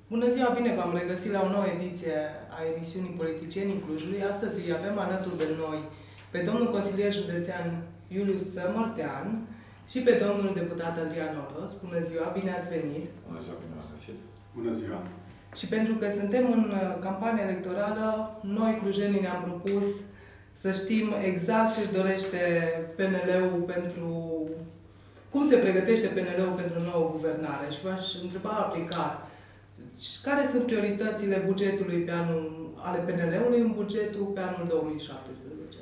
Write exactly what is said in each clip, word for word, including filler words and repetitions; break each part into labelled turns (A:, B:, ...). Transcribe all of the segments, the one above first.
A: Bună ziua, bine v-am regăsit la o nouă ediție a emisiunii Politicienii Clujului. Astăzi îi avem alături de noi pe domnul consilier județean Iulius Mortean și pe domnul deputat Adrian Oros. Bună ziua, bine ați venit!
B: Bună ziua, bine ați găsit!
C: Bună ziua!
A: Și pentru că suntem în campanie electorală, noi clujenii ne-am propus să știm exact ce-și dorește P N L-ul pentru... cum se pregătește P N L-ul pentru o nouă guvernare. Și v-aș întreba aplicat. Care sunt prioritățile bugetului pe anul, ale P N L-ului în bugetul pe anul două mii șaptesprezece?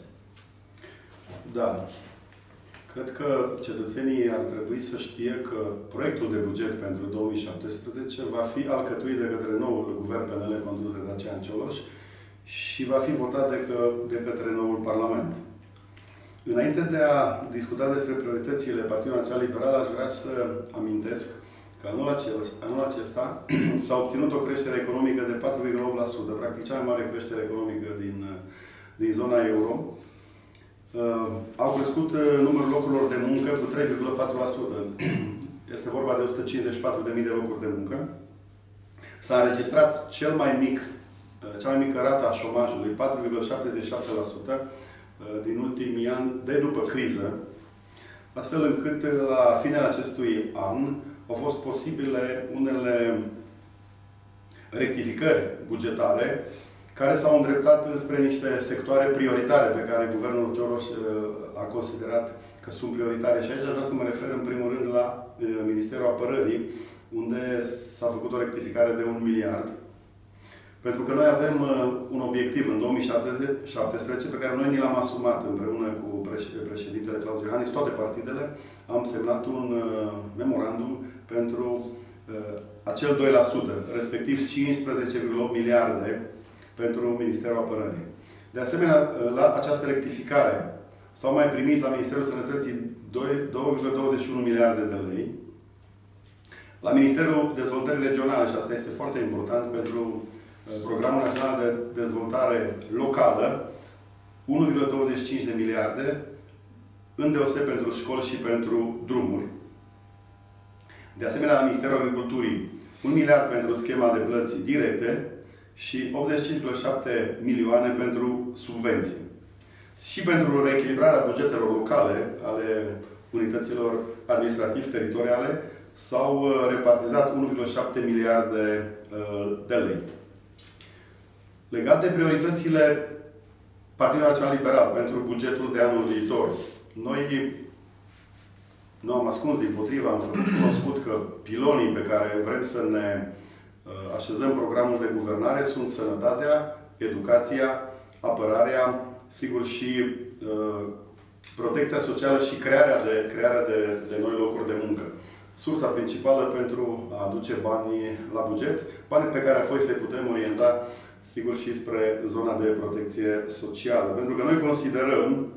C: Da. Cred că cetățenii ar trebui să știe că proiectul de buget pentru două mii șaptesprezece va fi alcătuit de către noul guvern P N L condus de Dacian Cioloș și va fi votat de, că, de către noul Parlament. Înainte de a discuta despre prioritățile Partidului Național Liberal, aș vrea să amintesc că anul acesta, anul acesta s-a obținut o creștere economică de patru virgulă opt la sută, practic cea mai mare creștere economică din, din zona euro. Uh, au crescut uh, numărul locurilor de muncă cu trei virgulă patru la sută. Este vorba de o sută cincizeci și patru de mii de locuri de muncă. S-a înregistrat cel mai mic, uh, cea mai mică rată a șomajului, patru virgulă șaptezeci și șapte la sută, uh, din ultimii ani, de după criză, astfel încât uh, la finele acestui an au fost posibile unele rectificări bugetare care s-au îndreptat înspre niște sectoare prioritare pe care guvernul Cioloș a considerat că sunt prioritare. Și aici aș vrea să mă refer în primul rând la Ministerul Apărării, unde s-a făcut o rectificare de un miliard. Pentru că noi avem un obiectiv în două mii șaptesprezece pe care noi ni l-am asumat împreună cu președintele Claus Iohannis, toate partidele, am semnat un memorandum pentru uh, acel doi la sută, respectiv cincisprezece virgulă opt miliarde pentru Ministerul Apărării. De asemenea, la această rectificare s-au mai primit la Ministerul Sănătății două virgulă douăzeci și unu miliarde de lei. La Ministerul Dezvoltării Regionale, și asta este foarte important pentru uh, Programul Național de Dezvoltare Locală, unu virgulă douăzeci și cinci de miliarde, îndeoseb pentru școli și pentru drumuri. De asemenea, la Ministerul Agriculturii, un miliard pentru schema de plăți directe și optzeci și cinci virgulă șapte milioane pentru subvenții. Și pentru reechilibrarea bugetelor locale ale unităților administrativ-teritoriale s-au repartizat unu virgulă șapte miliarde de lei. Legat de prioritățile Partidului Național Liberal pentru bugetul de anul viitor, noi nu am ascuns, dimpotrivă, am făcut cunoscut că pilonii pe care vrem să ne uh, așezăm programul de guvernare sunt sănătatea, educația, apărarea, sigur și uh, protecția socială și crearea de, crearea de, de noi locuri de muncă. Sursa principală pentru a aduce banii la buget, bani pe care apoi să putem orienta, sigur, și spre zona de protecție socială. Pentru că noi considerăm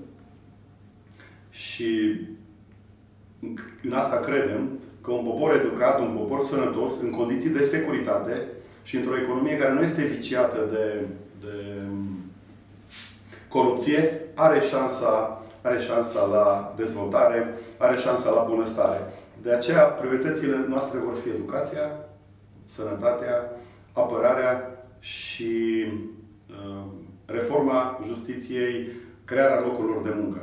C: și în asta credem că un popor educat, un popor sănătos, în condiții de securitate și într-o economie care nu este viciată de, de corupție, are șansa, are șansa la dezvoltare, are șansa la bunăstare. De aceea, prioritățile noastre vor fi educația, sănătatea, apărarea și uh, reforma justiției, crearea locurilor de muncă.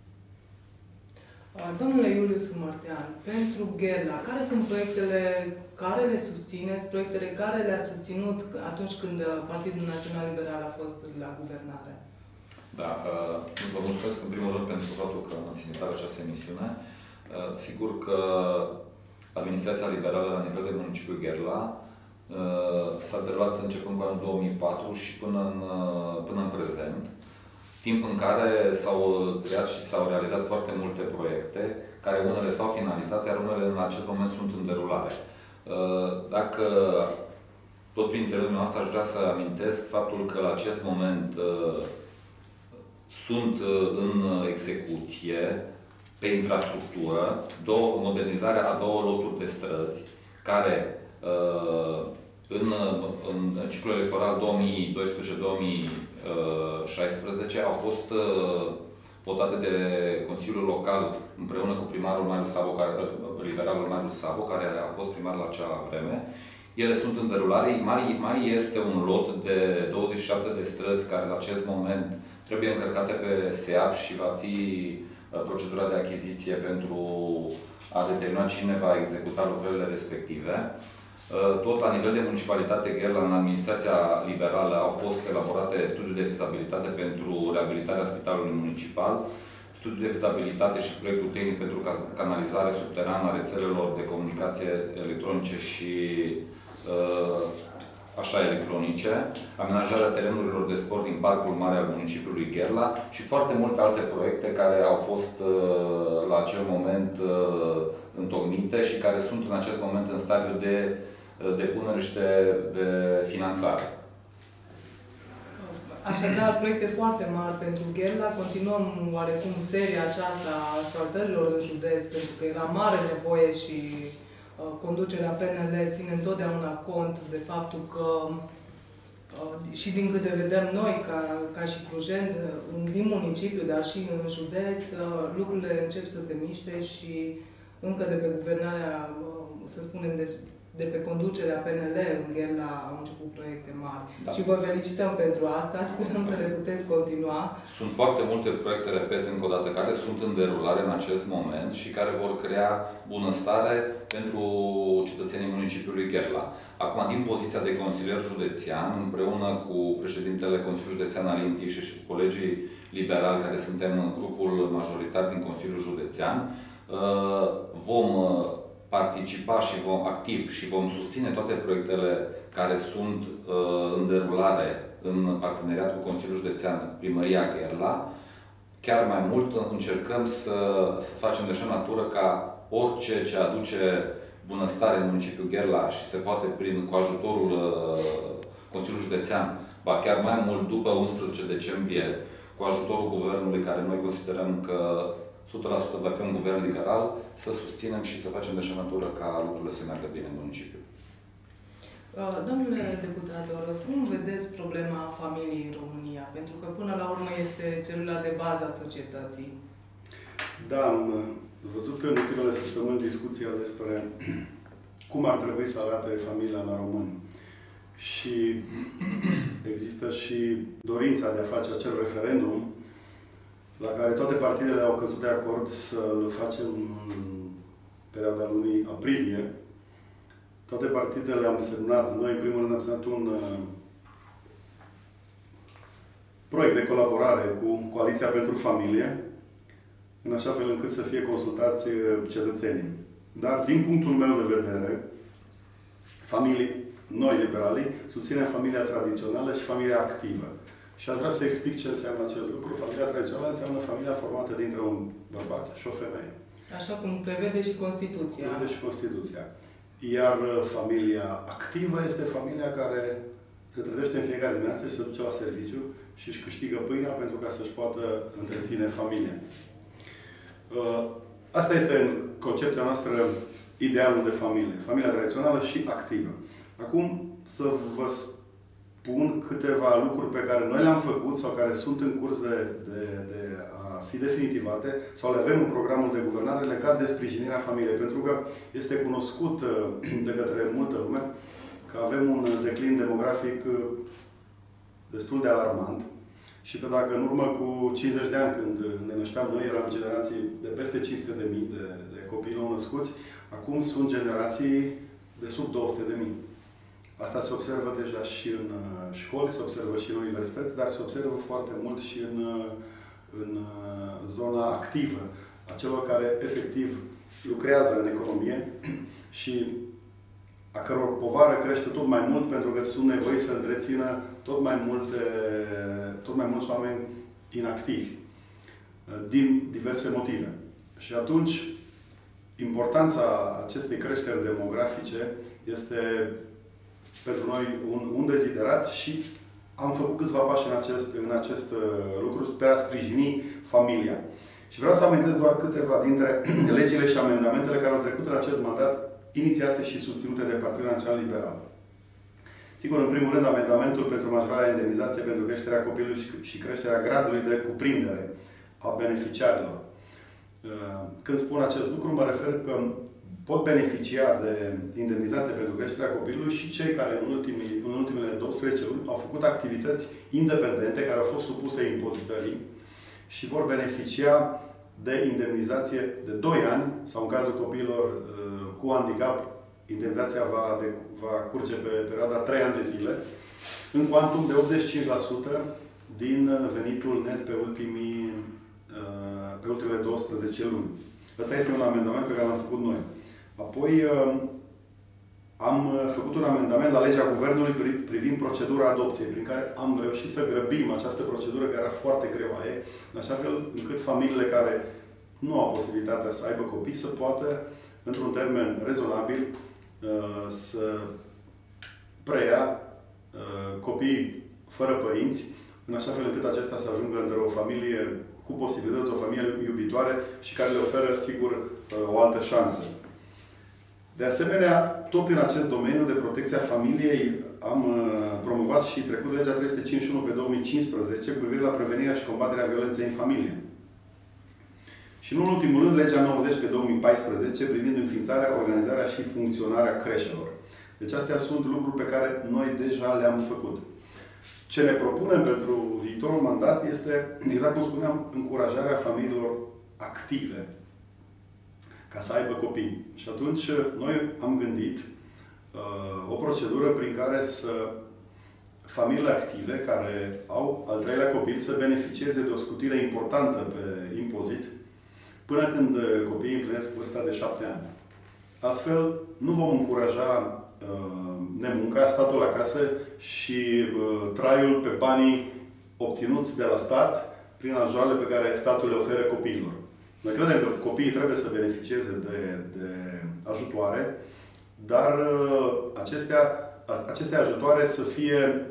A: Domnule Iulius Mortean, pentru Gherla, care sunt proiectele care le susțineți, proiectele care le-a susținut atunci când Partidul Național Liberal a fost la guvernare?
B: Da, vă mulțumesc în primul rând pentru faptul că ați invitat această emisiune. Sigur că administrația liberală la nivel de municipiul Gherla s-a derulat începând cu anul două mii patru și până în, până în prezent. Timp în care s-au creat și s-au realizat foarte multe proiecte, care unele s-au finalizat, iar unele în acest moment sunt în derulare. Dacă tot prin interviul noastră aș vrea să amintesc faptul că la acest moment sunt în execuție pe infrastructură două, modernizarea a două loturi de străzi, care în, în ciclul electoral două mii doisprezece două mii șaisprezece au fost votate de Consiliul Local împreună cu primarul Marius Sabo, care, liberalul Marius Sabo, care a fost primar la acea vreme, Ele sunt în derulare. Mai, mai este un lot de douăzeci și șapte de străzi care la acest moment trebuie încărcate pe S E A P și va fi procedura de achiziție pentru a determina cine va executa lucrările respective. Tot la nivel de municipalitate Gherla, în administrația liberală, au fost elaborate studii de fezabilitate pentru reabilitarea spitalului municipal, studiul de fezabilitate și proiectul tehnic pentru canalizare subterană a rețelelor de comunicație electronice și uh, așa electronice, amenajarea terenurilor de sport din Parcul Mare al municipiului Gherla și foarte multe alte proiecte care au fost uh, la acel moment uh, întocmite și care sunt în acest moment în stadiu de uh, depunere și de, de finanțare.
A: Așadar, proiecte foarte mari pentru Gherla. Continuăm oarecum seria aceasta a asfaltărilor în județ, pentru că era mare nevoie și uh, conducerea P N L ține întotdeauna cont de faptul că uh, și din câte vedem noi, ca, ca și clujeni, din municipiu, dar și în județ, uh, lucrurile încep să se miște și încă de pe guvernarea, uh, să spunem, de de pe conducerea P N L în Gherla au început proiecte mari. Da. Și vă felicităm pentru asta, sperăm să le puteți continua.
B: Sunt foarte multe proiecte, repet încă o dată, care sunt în derulare în acest moment și care vor crea bunăstare pentru cetățenii municipiului Gherla. Acum, din poziția de consilier județean, împreună cu președintele Consiliului Județean Alin Tișe și cu colegii liberali, care suntem în grupul majoritar din Consiliul Județean, vom participa și vom activ și vom susține toate proiectele care sunt uh, în derulare în parteneriat cu Consiliul Județean Primăria Gherla. Chiar mai mult încercăm să, să facem de așa natură ca orice ce aduce bunăstare în municipiul Gherla și se poate prin cu ajutorul uh, Consiliului Județean, ba chiar mai mult după unsprezece decembrie, cu ajutorul Guvernului, care noi considerăm că o sută la sută va fi un guvern liberal, să susținem și să facem de așa natură ca lucrurile să meargă bine în municipiu.
A: Domnule deputat Oros, cum vedeți problema familiei în România? Pentru că până la urmă este celula de bază a societății.
C: Da, am văzut în ultimele săptămâni discuția despre cum ar trebui să arate familia la români. Și există și dorința de a face acel referendum la care toate partidele au căzut de acord să-l facem în perioada lunii aprilie. Toate partidele am semnat, noi în primul rând am semnat un uh, proiect de colaborare cu Coaliția pentru Familie, în așa fel încât să fie consultați cetățenii. Dar, din punctul meu de vedere, familii, noi liberalii, susținem familia tradițională și familia activă. Și aș vrea să explic ce înseamnă acest lucru. Familia tradițională înseamnă familia formată dintre un bărbat și o femeie.
A: Așa cum prevede și Constituția.
C: Prevede și Constituția. Iar familia activă este familia care se trezește în fiecare dimineață și se duce la serviciu și își câștigă pâinea pentru ca să-și poată întreține familia. Asta este în concepția noastră idealul de familie. Familia tradițională și activă. Acum să vă spun câteva lucruri pe care noi le-am făcut sau care sunt în curs de, de, de a fi definitivate sau le avem în programul de guvernare legat de sprijinirea familiei. Pentru că este cunoscut de către multă lume că avem un declin demografic destul de alarmant și că dacă în urmă cu cincizeci de ani, când ne nășteam noi, eram generații de peste cinci sute de mii de, de copii nou născuți, acum sunt generații de sub două sute de mii. Asta se observă deja și în școli, se observă și în universități, dar se observă foarte mult și în, în zona activă, a celor care efectiv lucrează în economie și a căror povară crește tot mai mult pentru că sunt nevoiți să întrețină tot mai multe, tot mai mulți oameni inactivi, din diverse motive. Și atunci, importanța acestei creșteri demografice este pentru noi un, un deziderat și am făcut câțiva pași în acest, în acest lucru pe a sprijini familia. Și vreau să amintesc doar câteva dintre legile și amendamentele care au trecut în acest mandat, inițiate și susținute de Partidul Național Liberal. Sigur, în primul rând, amendamentul pentru majorarea indemnizației pentru creșterea copilului și creșterea gradului de cuprindere a beneficiarilor. Când spun acest lucru, mă refer că pot beneficia de indemnizație pentru creșterea copilului și cei care în, ultimii, în ultimele douăsprezece luni au făcut activități independente care au fost supuse impozitării și vor beneficia de indemnizație de doi ani sau în cazul copiilor uh, cu handicap, indemnizația va, de, va curge pe perioada trei ani de zile, în cuantum de optzeci și cinci la sută din venitul net pe, ultimii, uh, pe ultimele douăsprezece luni. Ăsta este un amendament pe care l-am făcut noi. Apoi uh, am făcut un amendament la legea Guvernului privind procedura adopției, prin care am reușit să grăbim această procedură care era foarte greoaie, în așa fel încât familiile care nu au posibilitatea să aibă copii să poată, într-un termen rezonabil, să preia copiii fără părinți, în așa fel încât acesta să ajungă între o familie cu posibilități, o familie iubitoare și care le oferă, sigur, o altă șansă. De asemenea, tot în acest domeniu de protecția familiei am promovat și trecut legea trei sute cincizeci și unu pe două mii cincisprezece cu privire la prevenirea și combaterea violenței în familie. Și nu în ultimul rând, legea nouăzeci pe două mii paisprezece privind înființarea, organizarea și funcționarea creșelor. Deci astea sunt lucruri pe care noi deja le-am făcut. Ce ne propunem pentru viitorul mandat este, exact cum spuneam, încurajarea familiilor active ca să aibă copii. Și atunci noi am gândit uh, o procedură prin care să familiile active care au al treilea copil să beneficieze de o scutire importantă pe impozit până când copiii împlinesc vârsta de șapte ani. Astfel, nu vom încuraja uh, nemunca, statul acasă și uh, traiul pe banii obținuți de la stat prin ajutoarele pe care statul le oferă copiilor. Noi credem că copiii trebuie să beneficieze de, de ajutoare, dar uh, acestea, aceste ajutoare să fie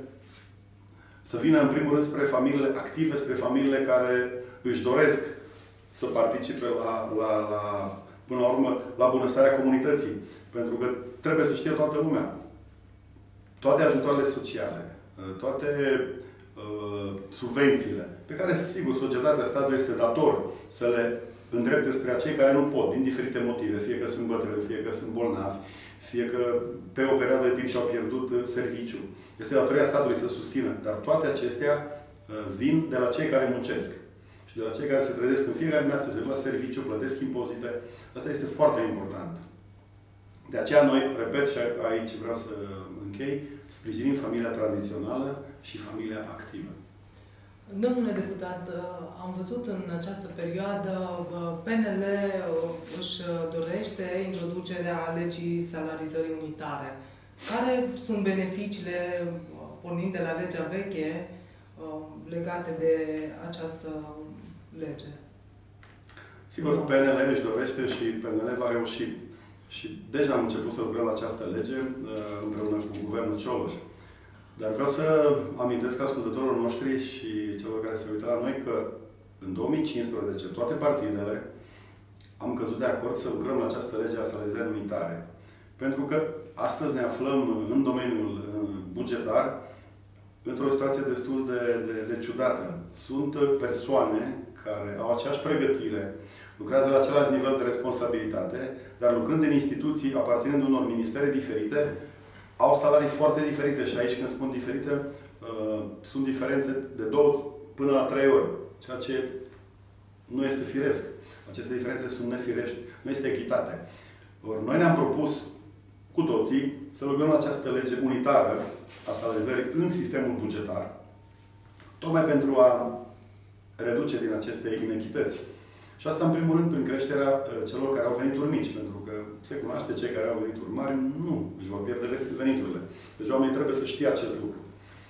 C: să vină în primul rând spre familiile active, spre familiile care își doresc să participe la, la, la, până la urmă, la bunăstarea comunității. Pentru că trebuie să știe toată lumea. Toate ajutoarele sociale, toate uh, subvențiile, pe care, sigur, societatea, statul este dator să le îndrepte spre acei care nu pot, din diferite motive. Fie că sunt bătrâni, fie că sunt bolnavi, fie că pe o perioadă de timp și-au pierdut serviciul. Este datoria statului să susțină. Dar toate acestea uh, vin de la cei care muncesc. Și de la cei care se trezesc în fiecare dimineață, se duc la serviciu, plătesc impozite. Asta este foarte important. De aceea noi, repet, și aici vreau să închei, sprijinim familia tradițională și familia activă.
A: Domnule deputat, am văzut în această perioadă P N L își dorește introducerea legii salarizării unitare. Care sunt beneficiile, pornind de la legea veche, legate de această lege?
C: Sigur, P N L își dorește și P N L va reuși. Și deja am început să lucrăm la această lege împreună cu Guvernul Cioloș. Dar vreau să amintesc ascultătorilor noștri și celor care se uită la noi că în două mii cincisprezece toate partidele am căzut de acord să lucrăm la această lege a salarizării unitare. Pentru că astăzi ne aflăm în domeniul bugetar într-o situație destul de, de, de ciudată. Sunt persoane care au aceeași pregătire, lucrează la același nivel de responsabilitate, dar lucrând în instituții, aparținând unor ministere diferite, au salarii foarte diferite. Și aici, când spun diferite, uh, sunt diferențe de două până la trei ori. Ceea ce nu este firesc. Aceste diferențe sunt nefirești. Nu este echitate. Ori noi ne-am propus cu toții să lucrăm la această lege unitară a salarizării în sistemul bugetar, tocmai pentru a reduce din aceste inechități. Și asta, în primul rând, prin creșterea celor care au venituri mici. Pentru că se cunoaște, cei care au venituri mari nu își vor pierde veniturile. Deci oamenii trebuie să știe acest lucru.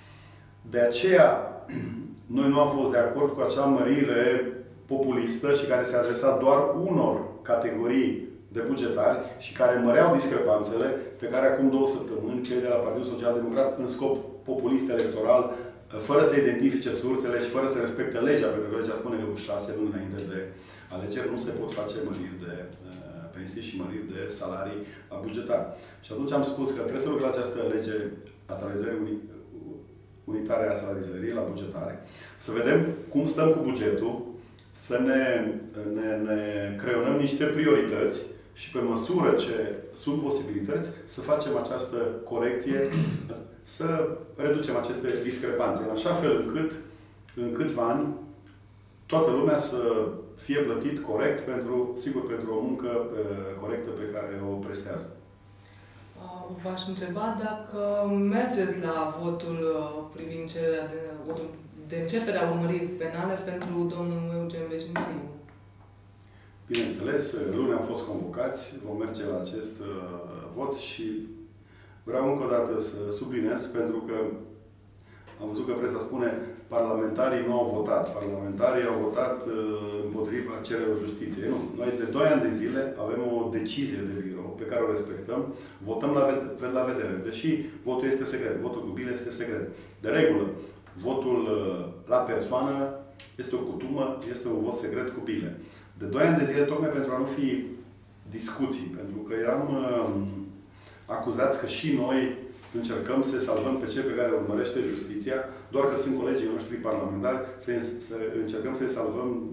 C: De aceea, noi nu am fost de acord cu acea mărire populistă și care se adresa doar unor categorii de bugetari și care măreau discrepanțele pe care acum două săptămâni cei de la Partidul Social Democrat, în scop populist electoral, fără să identifice sursele și fără să respecte legea, pentru că legea spune că cu șase luni înainte de alegeri nu se pot face măriri de uh, pensii și măriri de salarii la bugetar. Și atunci am spus că trebuie să lucrăm la această lege a salarizării uni, unitare a salarizării la bugetare, să vedem cum stăm cu bugetul, să ne, ne, ne creionăm niște priorități și pe măsură ce sunt posibilități să facem această corecție, să reducem aceste discrepanțe, în așa fel încât în câțiva ani toată lumea să fie plătit corect pentru, sigur, pentru o muncă corectă pe care o prestează.
A: V-aș întreba dacă mergeți la votul privind cererea de, de începere a urmăririi penale pentru domnul Eugen Vecinariu.
C: Bineînțeles, luni am fost convocați, vom merge la acest uh, vot și vreau încă o dată să subliniez, pentru că am văzut că presa spune parlamentarii nu au votat. Parlamentarii au votat uh, împotriva cererilor justiției. Nu. Noi de doi ani de zile avem o decizie de birou pe care o respectăm. Votăm la, ved la vedere. Deși votul este secret. Votul cu bile este secret. De regulă, votul uh, la persoană este o cutumă, este un vot secret cu bile. De doi ani de zile, tocmai pentru a nu fi discuții. Pentru că eram uh, acuzați că și noi încercăm să salvăm pe cei pe care urmărește justiția, doar că sunt colegii noștri parlamentari, să, să încercăm să-i salvăm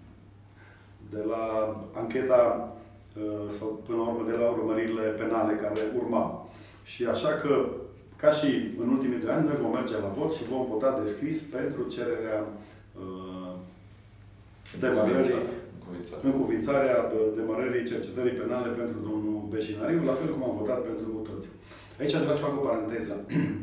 C: de la ancheta sau până la urmă de la urmăririle penale care urmau. Și așa că, ca și în ultimii doi ani, noi vom merge la vot și vom vota descris pentru cererea uh, demarării, încuvințarea demarării cercetării penale pentru domnul Vecinariu, la fel cum am votat pentru toți. Aici aș vrea să fac o paranteză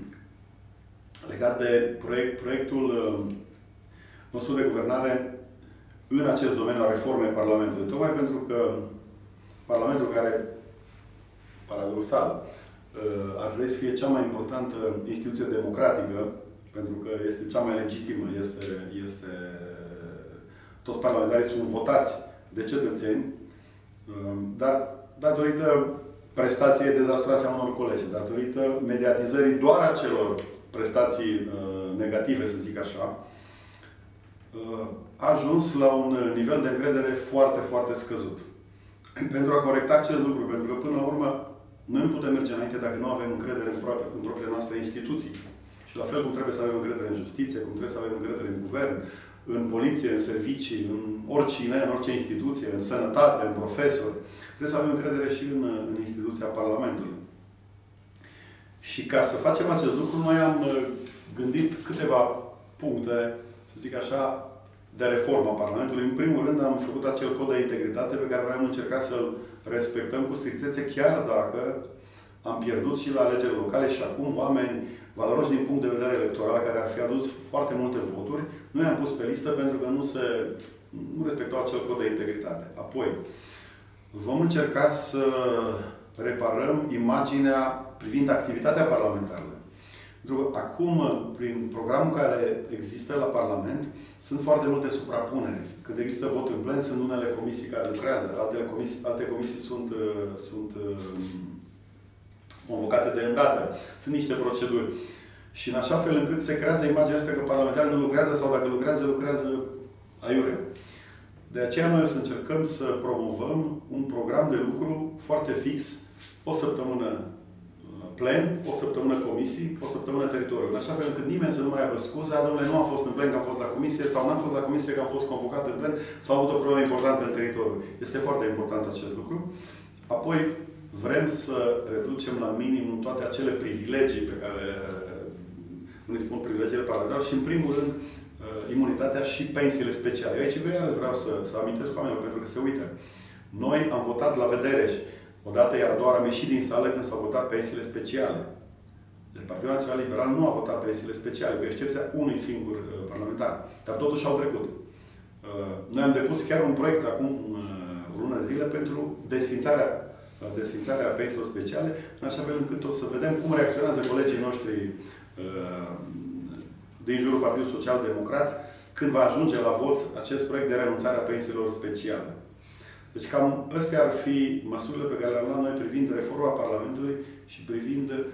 C: legat de proiect, proiectul nostru de guvernare în acest domeniu a reformei Parlamentului. Tocmai pentru că Parlamentul, care, paradoxal, ar trebui să fie cea mai importantă instituție democratică, pentru că este cea mai legitimă, este, este toți parlamentarii sunt votați de cetățeni, dar datorită prestației dezastruoase a unor colegi, datorită mediatizării doar a celor prestații uh, negative, să zic așa, uh, a ajuns la un nivel de încredere foarte, foarte scăzut. Pentru a corecta acest lucru, pentru că până la urmă noi nu putem merge înainte dacă nu avem încredere în, proprie, în propriile noastre instituții. Și la fel cum trebuie să avem încredere în justiție, cum trebuie să avem încredere în guvern, în poliție, în servicii, în oricine, în orice instituție, în sănătate, în profesori. Trebuie să avem încredere și în, în instituția Parlamentului. Și ca să facem acest lucru, noi am gândit câteva puncte, să zic așa, de reformă a Parlamentului. În primul rând, am făcut acel cod de integritate pe care noi am încercat să-l respectăm cu strictețe, chiar dacă am pierdut și la alegerile locale și acum oameni valoroși din punct de vedere electoral, care ar fi adus foarte multe voturi, noi am pus pe listă pentru că nu se nu respectau acel cod de integritate. Apoi, vom încerca să reparăm imaginea privind activitatea parlamentară. Pentru că acum, prin programul care există la Parlament, sunt foarte multe suprapuneri. Când există vot în plen, sunt unele comisii care lucrează, altele comisii, alte comisii sunt, sunt convocate de îndată. Sunt niște proceduri. Și în așa fel încât se creează imaginea asta că parlamentarii nu lucrează sau dacă lucrează, lucrează aiurea. De aceea noi o să încercăm să promovăm un program de lucru foarte fix, o săptămână plen, o săptămână comisii, o săptămână teritoriu. În așa fel încât nimeni să nu mai aibă scuza, domnule, nu am fost în plen că am fost la comisie, sau n-am fost la comisie că am fost convocat în plen, sau am avut o problemă importantă în teritoriu. Este foarte important acest lucru. Apoi, vrem să reducem la minimum toate acele privilegii pe care nu îi spun privilegiile parlamentare și, în primul rând, imunitatea și pensiile speciale. Aici vreau să, să amintesc oamenilor, pentru că se uită. Noi am votat la vedere odată, iar a doua am ieșit din sală când s-au votat pensiile speciale. Deci Partidul Național Liberal nu a votat pensiile speciale, cu excepția unui singur uh, parlamentar. Dar totuși au trecut. Uh, noi am depus chiar un proiect acum uh, o lună de zile pentru desfințarea, uh, desfințarea pensiilor speciale, în așa fel încât o să vedem cum reacționează colegii noștri uh, din jurul Partidului Social Democrat când va ajunge la vot acest proiect de renunțare a pensiilor speciale. Deci cam astea ar fi măsurile pe care le-am luat noi privind reforma Parlamentului și privind uh,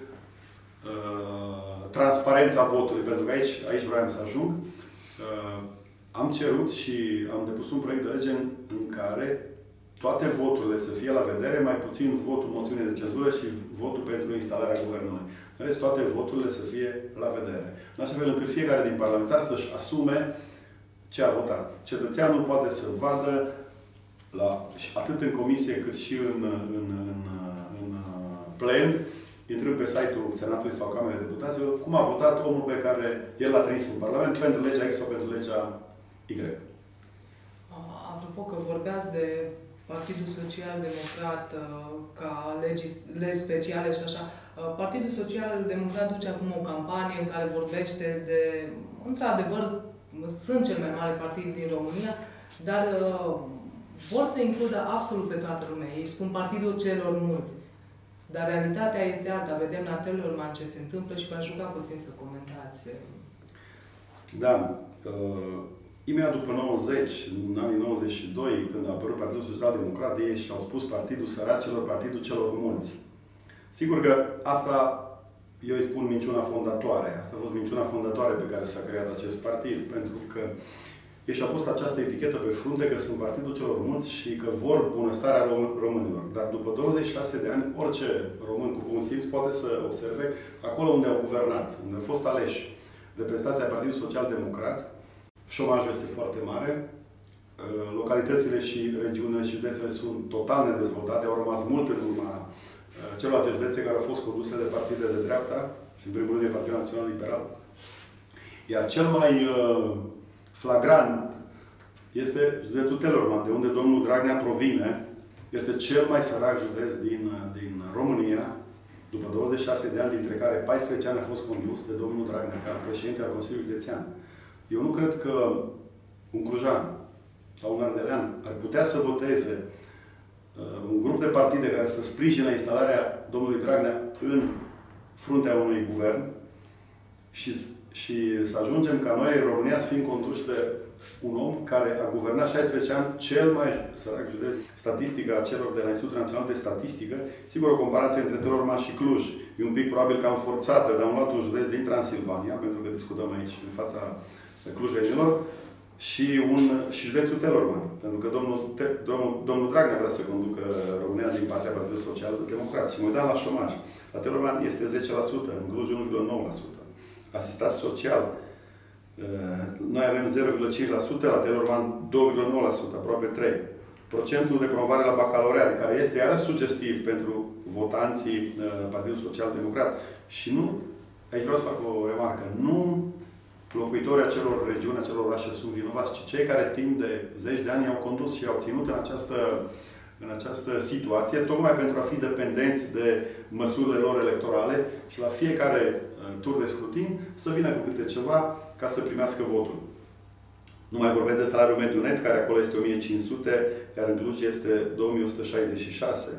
C: transparența votului. Pentru că aici, aici vreau să ajung. Uh, am cerut și am depus un proiect de lege în, în care toate voturile să fie la vedere, mai puțin votul moțiunii de cenzură și votul pentru instalarea guvernului. În rest, toate voturile să fie la vedere. În așa fel încât fiecare din parlamentar să-și asume ce a votat. Cetățeanul poate să vadă la, atât în comisie cât și în, în, în, în plen, intrând pe site-ul Senatului sau Camerei Deputaților, cum a votat omul pe care el l-a trimis în Parlament pentru legea X sau pentru legea Y.
A: Apropo că vorbeați de Partidul Social Democrat ca legi, legi speciale și așa, Partidul Social Democrat duce acum o campanie în care vorbește de, într-adevăr, sunt cel mai mare partid din România, dar uh, vor să includă absolut pe toată lumea. Ei spun Partidul Celor Mulți. Dar realitatea este alta. Vedem la Telorman ce se întâmplă și v-aș ruga puțin să comentați.
C: Da. Uh, imediat după nouăzeci, în anii nouăzeci și doi, când a apărut Partidul Social Democrat, ei și-au spus Partidul Săracilor, Partidul Celor Mulți. Sigur că asta, eu îi spun minciuna fondatoare. Asta a fost minciuna fondatoare pe care s-a creat acest partid. Pentru că ei și-au pus această etichetă pe frunte că sunt Partidul Celor Mulți și că vor bunăstarea românilor. Dar după douăzeci și șase de ani, orice român cu bun simț poate să observe acolo unde au guvernat, unde au fost aleși reprezentația Partidului Social Democrat, șomajul este foarte mare, localitățile și regiunile și județele sunt total nedezvoltate, au rămas mult în urma celelalte județe care au fost conduse de partide de dreapta și, în primul rând, de Partidul Național Liberal. Iar cel mai uh, flagrant este județul Telorman, de unde domnul Dragnea provine. Este cel mai sărac județ din, din România, după douăzeci și șase de ani, dintre care paisprezece ani a fost condus de domnul Dragnea ca președinte al Consiliului Județean. Eu nu cred că un clujan sau un ardelean ar putea să voteze un grup de partide care să sprijine instalarea domnului Dragnea în fruntea unui guvern și, și să ajungem ca noi, în România, să fim conduși de un om care a guvernat șaisprezece ani cel mai sărac județ. Statistica a celor de la Institutul Național de Statistică, sigur, o comparație între Telorman și Cluj e un pic probabil cam forțată, dar am luat un județ din Transilvania, pentru că discutăm aici în fața clujenilor, și, un, și județul Telorman. Pentru că domnul, te, domnul, domnul Dragnea vrea să conducă România din partea Partidului Social Democrat. Și mă uitam la șomaj. La Telorman este zece la sută, în Cluj unu virgulă nouă la sută. Asistat social, noi avem zero virgulă cinci la sută, la Telorman doi virgulă nouă la sută, aproape trei la sută. Procentul de promovare la bacalaureat, care este iarăși sugestiv pentru votanții Partidului Social Democrat. Și nu, aici vreau să fac o remarcă, nu locuitorii acelor regiuni, acelor orașe sunt vinovați, ci cei care timp de zeci de ani i-au condus și i-au ținut în această, în această situație, tocmai pentru a fi dependenți de măsurile lor electorale și la fiecare tur de scrutin să vină cu câte ceva ca să primească votul. Nu mai vorbesc de salariul mediu net, care acolo este o mie cinci sute, iar în Cluj este două mii o sută șaizeci și șase.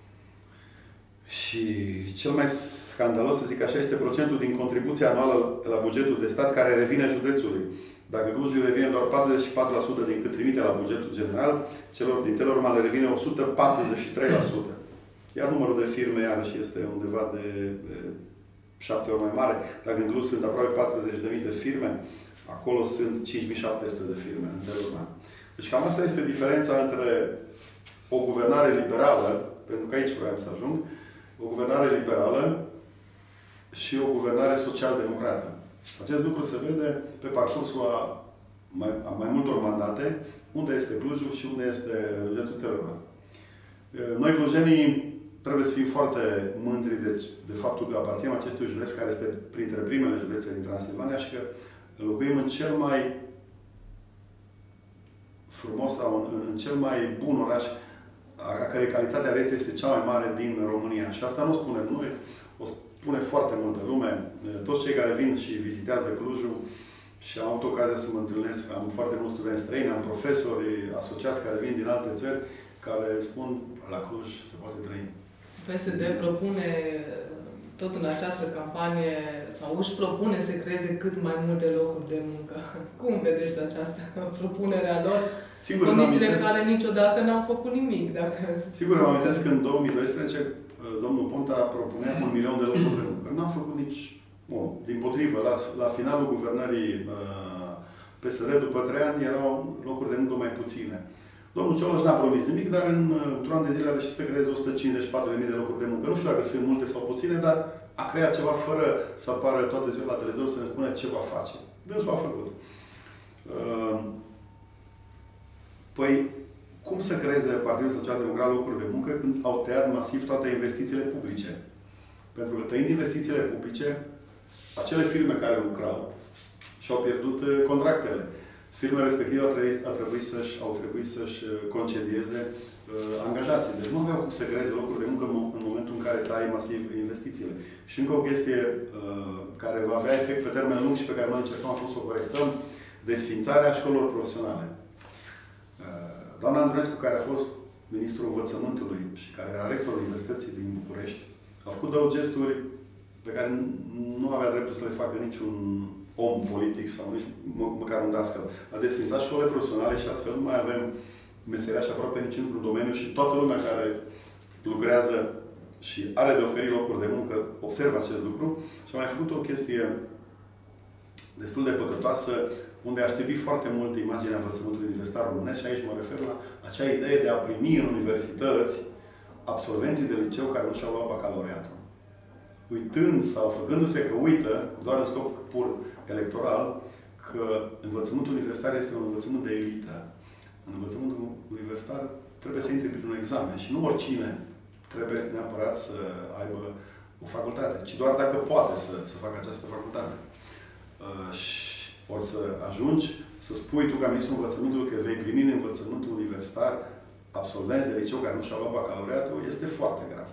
C: Și cel mai scandalos, să zic așa, este procentul din contribuția anuală la bugetul de stat care revine județului. Dacă Clujul revine doar patruzeci și patru la sută din cât trimite la bugetul general, celor din Telorman le revine o sută patruzeci și trei la sută. Iar numărul de firme, iarăși, este undeva de, de șapte ori mai mare. Dacă în Cluj sunt aproape patruzeci de mii de firme, acolo sunt cinci mii șapte sute de firme în Telorman. Deci cam asta este diferența între o guvernare liberală, pentru că aici vreau să ajung, o guvernare liberală și o guvernare social-democrată. Acest lucru se vede pe parcursul a mai, a mai multor mandate, unde este Clujul și unde este județul Telorman. Noi, clujenii, trebuie să fim foarte mândri de, de faptul că aparținem acestui județ, care este printre primele județe din Transilvania și că locuim în cel mai frumos sau în, în cel mai bun oraș, a cărei calitatea vieții este cea mai mare din România. Și asta nu o spunem noi, o spune foarte multă lume. Toți cei care vin și vizitează Clujul, și am avut ocazia să mă întâlnesc, am foarte mulți studenți străini, am profesori asociați care vin din alte țări, care spun, la Cluj se poate trăi.
A: P S D propune tot în această campanie, sau își propune să creeze cât mai multe locuri de muncă. Cum vedeți această propunere a lor?
C: Sigur,
A: condițiile în care niciodată n-au făcut nimic. Dacă...
C: Sigur, mă amintesc că în două mii doisprezece domnul Ponta propunea un milion de locuri de muncă. N-am făcut nici... Bun, dimpotrivă, la, la finalul guvernării uh, P S D, după trei ani, erau locuri de muncă mai puține. Domnul Cioloș n-a promis nimic, dar în, într-un an de zile a reușit să creeze o sută cincizeci și patru de mii de locuri de muncă. Nu știu dacă sunt multe sau puține, dar a creat ceva fără să apară toate ziua la televizor să ne spună ce va face. Dânsul a făcut. Uh, păi, cum să creeze Partidul Social Democrat locuri de muncă când au tăiat masiv toate investițiile publice? Pentru că tăind investițiile publice, acele firme care lucrau și-au pierdut contractele. Firmele respective au trebuit, a trebuit să-și, au trebuit să-și concedieze uh, angajații. Deci nu aveau cum să creeze locuri de muncă în, în momentul în care tai masiv investițiile. Și încă o chestie uh, care va avea efect pe termen lung și pe care noi încercăm acum să o corectăm, desfințarea școlilor profesionale. Uh, doamna Andronescu, care a fost ministrul învățământului și care era rectorul Universității din București, a făcut două gesturi pe care nu avea dreptul să le facă niciun om politic sau nici mă, măcar un dascăl. A desfințat școlile profesionale și astfel nu mai avem meseriași aproape nici într-un domeniu și toată lumea care lucrează și are de oferit locuri de muncă observă acest lucru și a mai făcut o chestie destul de păcătoasă unde a știbit foarte mult imaginea învățământului universitar românesc și aici mă refer la acea idee de a primi în universități absolvenții de liceu care nu și-au luat bacalaureatul. Uitând sau făcându-se că uită, doar în scop pur electoral, că învățământul universitar este un învățământ de elită. În învățământul universitar trebuie să intri printr-un examen și nu oricine trebuie neapărat să aibă o facultate, ci doar dacă poate să, să facă această facultate. Uh, și ori să ajungi să spui tu, ca ministrul învățământului, că vei primi în învățământul universitar absolvenți de liceu care nu și-au luat bacalaureatul, este foarte grav.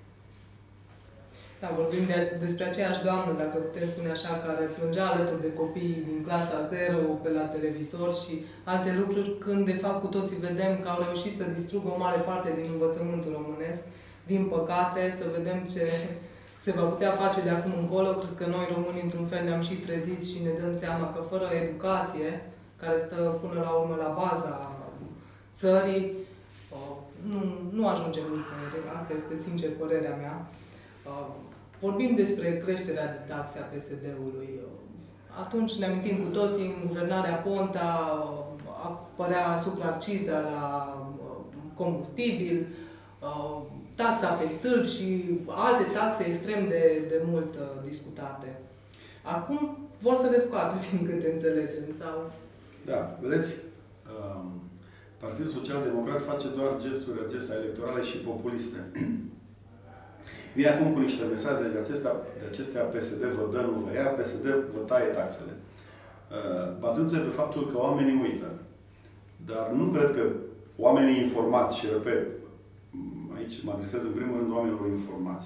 A: Da, vorbim de, despre aceeași doamnă, dacă putem spune așa, care plângea alături de copiii din clasa zero pe la televizor și alte lucruri, când de fapt cu toții vedem că au reușit să distrugă o mare parte din învățământul românesc. Din păcate, să vedem ce se va putea face de acum încolo. Cred că noi români, într-un fel, ne-am și trezit și ne dăm seama că fără educație, care stă până la urmă la baza țării, nu, nu ajungem nicăieri. Asta este sincer părerea mea. Vorbim despre creșterea de taxe a P S D-ului. Atunci ne amintim cu toții, în guvernarea Ponta apărea supraacciza la combustibil, taxa pe stâlp și alte taxe extrem de, de mult discutate. Acum vor să le scoată, din câte înțelegem. Sau...
C: Da, vedeți, Partidul Social Democrat face doar gesturi acestea electorale și populiste. Vine acum cu niște mesaje de acestea, de acestea P S D vă dă, nu vă ia, P S D vă taie taxele. Bazându-se pe faptul că oamenii uită. Dar nu cred că oamenii informați, și repet, aici mă adresez în primul rând oamenilor informați.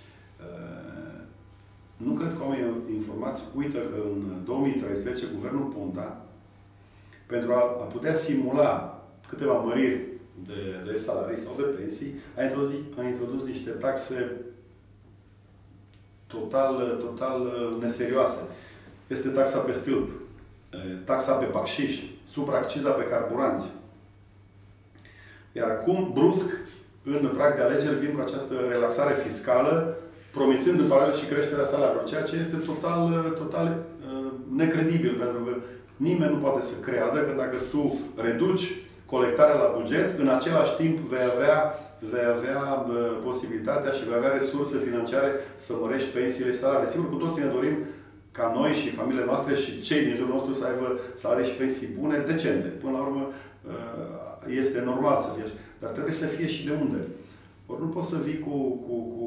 C: Nu cred că oamenii informați uită că în două mii treisprezece Guvernul Ponta, pentru a, a putea simula câteva măriri de, de salarii sau de pensii, a introdus, a introdus niște taxe total, total neserioase. Este taxa pe stâlp, taxa pe bacșiș, supraacciza pe carburanți. Iar acum, brusc, în prag de alegeri, vin cu această relaxare fiscală, promițând în paralel și creșterea salariilor, ceea ce este total, total necredibil, pentru că nimeni nu poate să creadă că dacă tu reduci colectarea la buget, în același timp vei avea, vei avea posibilitatea și vei avea resurse financiare să mărești pensiile și salariile. Sigur, cu toții ne dorim ca noi și familiile noastre și cei din jurul nostru să aibă salarii și pensii bune, decente. Până la urmă, este normal să fie. Dar trebuie să fie și de unde. Ori nu poți să vii cu, cu, cu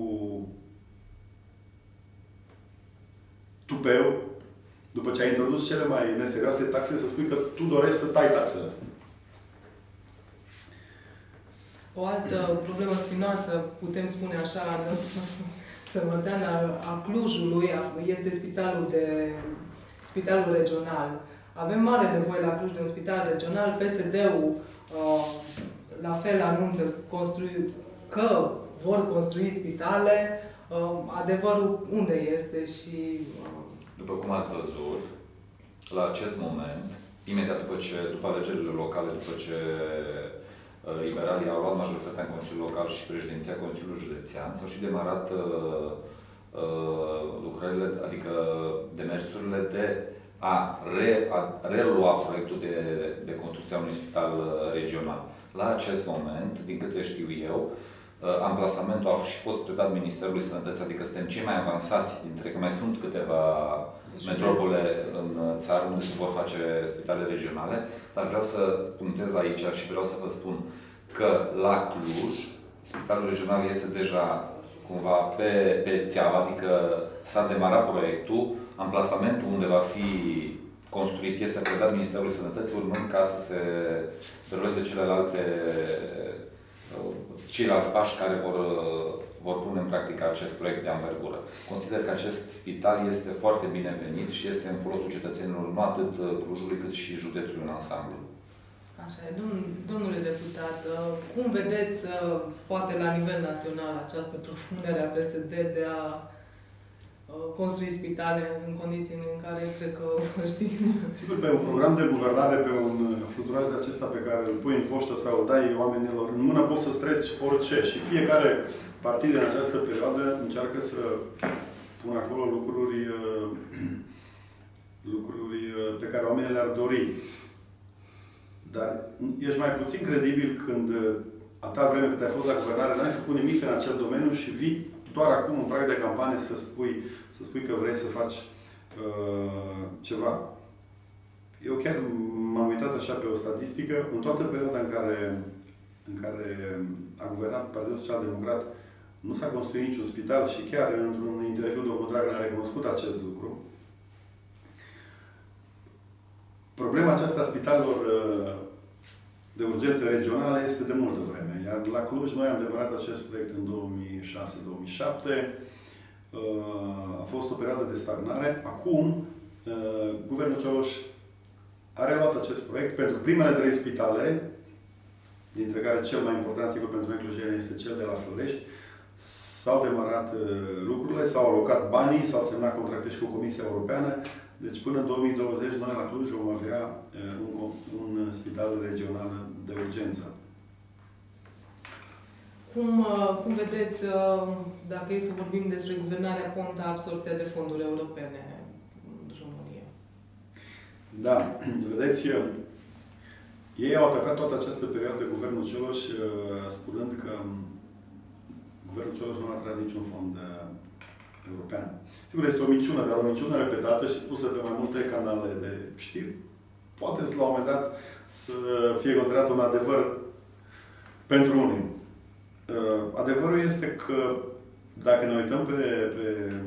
C: tupeu, după ce ai introdus cele mai neserioase taxe, să spui că tu dorești să tai taxele.
A: O altă problemă spinoasă, putem spune așa, sămăteană a Clujului, este spitalul, de, spitalul regional. Avem mare nevoie la Cluj de un spital regional. P S D-ul la fel anunță construi, că vor construi spitale. Adevărul unde este și...
B: După cum ați văzut, la acest moment, imediat după ce, după alegerile locale, după ce liberalii au luat majoritatea în Consiliul Local și președinția Consiliului Județean, s-au și demarat uh, uh, lucrările, adică demersurile de a, re, a relua proiectul de, de construcție a unui spital regional. La acest moment, din câte știu eu, Amplasamentul a și fost predat Ministerului Sănătății, adică suntem cei mai avansați dintre, că mai sunt câteva metropole în țară unde se vor face spitale regionale, dar vreau să punctez aici și vreau să vă spun că la Cluj, spitalul regional este deja cumva pe, pe țeavă, adică s-a demarat proiectul, amplasamentul unde va fi construit este predat Ministerului Sănătății, urmând ca să se deruleze celelalte ceilalți pași care vor, vor pune în practică acest proiect de anvergură. Consider că acest spital este foarte binevenit și este în folosul cetățenilor, nu atât Clujului, cât și județului în ansamblu.
A: Așa e. Domnule deputat, cum vedeți, poate la nivel național, această propunere a P S D de a construi spitale în condiții în care cred că știm?
C: Sigur, pe un program de guvernare, pe un fluturaj de acesta pe care îl pui în poștă sau îl dai oamenilor în mână, poți să-ți treci orice. Și fiecare partid în această perioadă încearcă să pună acolo lucruri, lucruri pe care oamenii le-ar dori. Dar ești mai puțin credibil când atâta vreme cât ai fost la guvernare, n-ai făcut nimic în acel domeniu și vii doar acum, în prag de campanie, să spui, să spui că vrei să faci uh, ceva. Eu chiar m-am uitat așa pe o statistică. În toată perioada în care, în care a guvernat Partidul Social Democrat, nu s-a construit niciun spital și chiar într-un interviu domnul Dragnea a recunoscut acest lucru. Problema aceasta a spitalelor de urgență regionale este de multă vreme. Iar la Cluj noi am demarat acest proiect în două mii șase două mii șapte. A fost o perioadă de stagnare. Acum, Guvernul Cioloș a reluat acest proiect pentru primele trei spitale, dintre care cel mai important, sigur, pentru noi clujeni este cel de la Florești. S-au demarat lucrurile, s-au alocat banii, s-au semnat contracte și cu Comisia Europeană. Deci până în două mii douăzeci noi la Cluj vom avea un, un spital regional de urgență.
A: Cum, cum vedeți, dacă e să vorbim despre guvernarea Ponta, absorbția de fonduri europene în România?
C: Da, vedeți, ei au atacat toată această perioadă Guvernul Cioloș, spunând că Guvernul Cioloș nu a atras niciun fond european. Sigur, este o minciună, dar o minciună repetată și spusă pe mai multe canale de știri. Poate să, la un moment dat, să fie considerat un adevăr pentru unii. Adevărul este că, dacă ne uităm pe, pe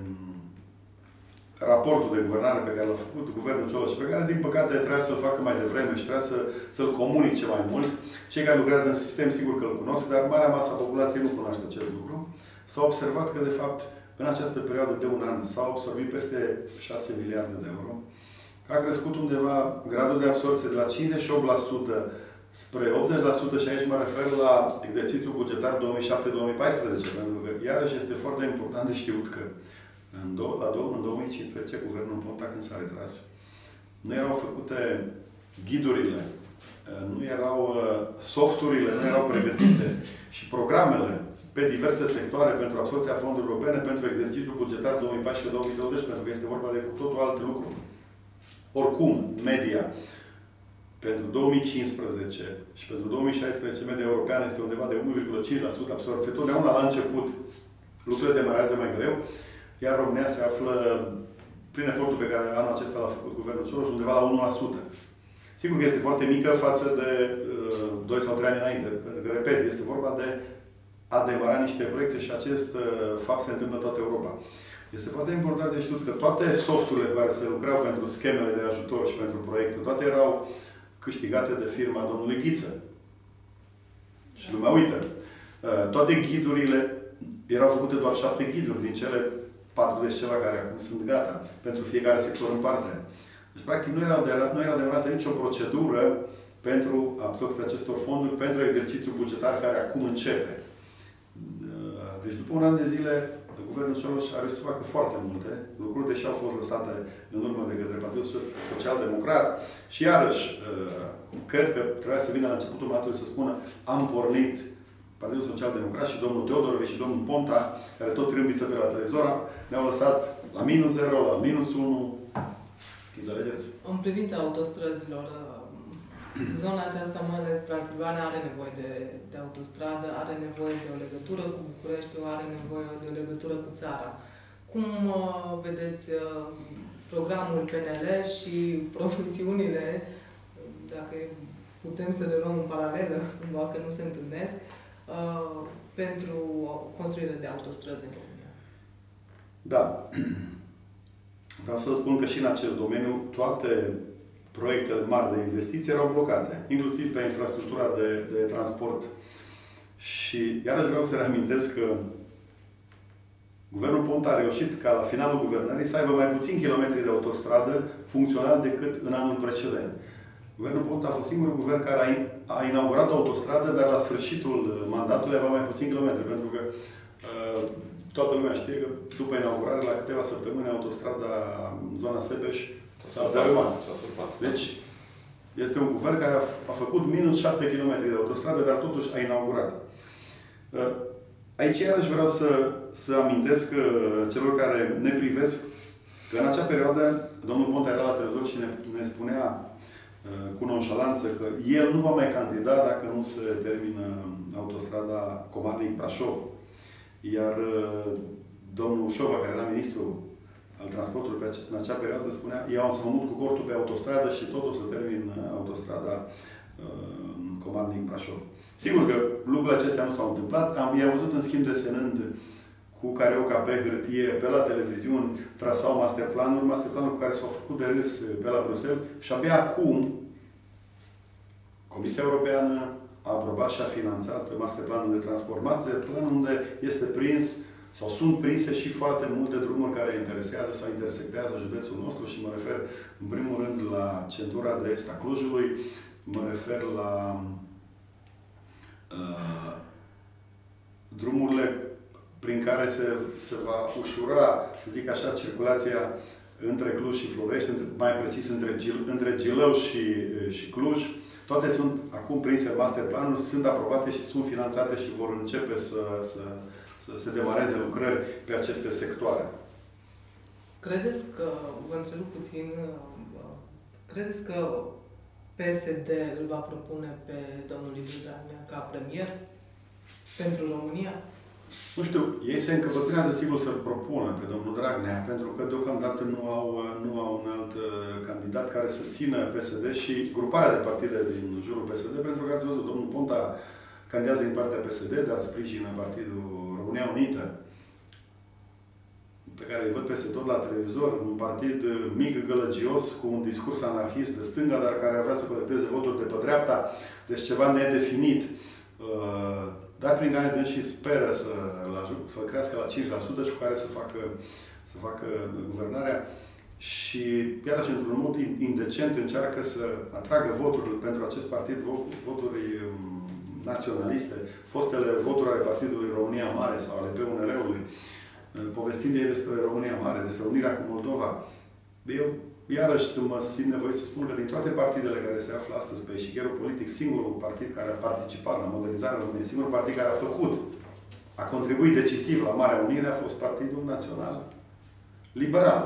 C: raportul de guvernare pe care l-a făcut Guvernul Cioloș, pe care, din păcate, trebuia să-l facă mai devreme și trebuia să, să-l comunice mai mult, cei care lucrează în sistem, sigur că îl cunosc, dar marea masă a populației nu cunoaște acest lucru. S-a observat că, de fapt, în această perioadă de un an s-au absorbit peste șase miliarde de euro. A crescut undeva gradul de absorbție de la cincizeci și opt la sută spre optzeci la sută și aici mă refer la exercițiul bugetar două mii șapte două mii paisprezece, pentru că iarăși este foarte important de știut că în, do- la do- în două mii cincisprezece Guvernul Ponta, când s-a retras, nu erau făcute ghidurile, nu erau softurile, nu erau pregătite și programele pe diverse sectoare pentru absorbția fondurilor europene pentru exercițiul bugetar două mii paisprezece două mii douăzeci, pentru că este vorba de cu totul alte lucruri. Oricum, media pentru două mii cincisprezece și pentru două mii șaisprezece, media europeană este undeva de unu virgulă cinci la sută absorbție. Totdeauna la început lucrurile demarează mai greu, iar România se află, prin efortul pe care anul acesta l-a făcut Guvernul Cioloș, undeva la unu la sută. Sigur că este foarte mică față de uh, doi sau trei ani înainte. Pentru că, repet, este vorba de a demara niște proiecte și acest uh, fapt se întâmplă în toată Europa. Este foarte important de știut că toate softurile care se lucrau pentru schemele de ajutor și pentru proiecte, toate erau câștigate de firma domnului Ghiță. Și lumea uită. Uh, toate ghidurile erau făcute doar șapte ghiduri din cele patruzeci ceva care acum sunt gata pentru fiecare sector în parte. Deci, practic, nu era, de, nu era demarată nicio procedură pentru absorbția acestor fonduri pentru exercițiul bugetar care acum începe. Deci, după un an de zile, Guvernul Cioloș a reușit să facă foarte multe lucruri, deși au fost lăsate în urmă de către Partidul Social Democrat. Și iarăși, cred că trebuia să vină la începutul mandatului să spună am pornit Partidul Social Democrat și domnul Teodorovici și domnul Ponta, care tot trâmbiță pe la televizor, ne-au lăsat la minus zero, la minus unu. Înțelegeți?
A: În privința autostrăzilor, Zona aceasta, mai ales Transilvania, are nevoie de, de autostradă, are nevoie de o legătură cu Bucureștiul, are nevoie de o legătură cu țara. Cum uh, vedeți uh, programul P N L și promisiunile, dacă putem să le luăm în paralelă, cumva că nu se întâlnesc, uh, pentru construirea de autostrăzi în România?
C: Da. Vreau să vă spun că și în acest domeniu toate proiectele mari de investiții erau blocate, inclusiv pe infrastructura de, de transport. Și iarăși vreau să reamintesc că Guvernul Ponta a reușit ca la finalul guvernării să aibă mai puțin kilometri de autostradă funcțional decât în anul precedent. Guvernul Ponta a fost singurul guvern care a, a inaugurat o autostradă, dar la sfârșitul mandatului avea mai puțin kilometri, pentru că uh, toată lumea știe că după inaugurare, la câteva săptămâni, autostrada în zona Sebeș s-a dărâmat. Deci, este un guvern care a, a făcut minus șapte kilometri de autostradă, dar totuși a inaugurat. Uh, Aici iarăși vreau să, să amintesc celor care ne privesc că în acea perioadă domnul Ponta era la televizor și ne, ne spunea cu nonșalanță că el nu va mai candida dacă nu se termină autostrada Comarnic-Brașov. Iar domnul Șova, care era ministru al transportului pe acea, în acea perioadă, spunea: eu am să mă mut cu cortul pe autostradă și tot o să termin autostrada Comarnic-Brașov. Sigur că lucrurile acestea nu s-au întâmplat. Am, i-am văzut, în schimb, desenând cu carioca pe hârtie, pe la televiziuni, trasau masterplanuri, masterplanuri cu care s-au făcut de râs pe la Bruxelles și abia acum Comisia Europeană a aprobat și a finanțat masterplanul de transport. Masterplanul unde este prins sau sunt prinse și foarte multe drumuri care interesează sau intersectează județul nostru și mă refer, în primul rând, la centura de est a Clujului, mă refer la Uh, drumurile prin care se, se va ușura, să zic așa, circulația între Cluj și Florești, între, mai precis între, Gil, între Gilău și, și Cluj. Toate sunt acum prinse în masterplanuri, sunt aprobate și sunt finanțate și vor începe să, să, să se demareze lucrări pe aceste sectoare.
A: Credeți că, vă întrerup puțin, credeți că P S D îl va propune pe domnul Liviu Dragnea ca premier pentru România?
C: Nu știu, ei se încăpățânează sigur să-l propună pe domnul Dragnea, pentru că deocamdată nu au, nu au un alt candidat care să țină P S D și gruparea de partide din jurul P S D, pentru că ați văzut, domnul Ponta candidează din partea P S D, dar sprijină Partidul România Unită, pe care îi văd peste tot la televizor, un partid mic, gălăgios, cu un discurs anarhist de stânga, dar care vrea să colecteze voturi de pe dreapta, deci ceva nedefinit, dar prin care dânsi speră să, să crească la cinci la sută și cu care să facă, să facă guvernarea. Și iarăși, într-un mod indecent, încearcă să atragă voturi pentru acest partid, voturi naționaliste, fostele voturi ale Partidului România Mare sau ale P U N R-ului, povestind ei despre România Mare, despre unirea cu Moldova. Eu, iarăși, să mă simt nevoie să spun că din toate partidele care se află astăzi pe eșichierul politic, singurul partid care a participat la modernizarea României, singurul partid care a făcut, a contribuit decisiv la Marea Unire, a fost Partidul Național Liberal.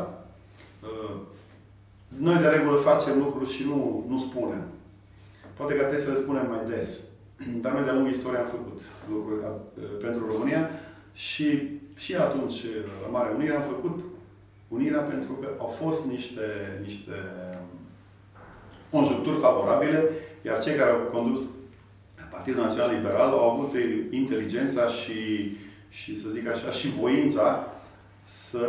C: Noi, de regulă, facem lucruri și nu, nu spunem. Poate că trebuie să le spunem mai des. Dar noi, de-a lungul istoriei, am făcut lucruri pentru România și Și atunci, la Marea Unire, am făcut unirea pentru că au fost niște, niște conjuncturi favorabile, iar cei care au condus Partidul Național Liberal au avut inteligența și, și, să zic așa, și voința să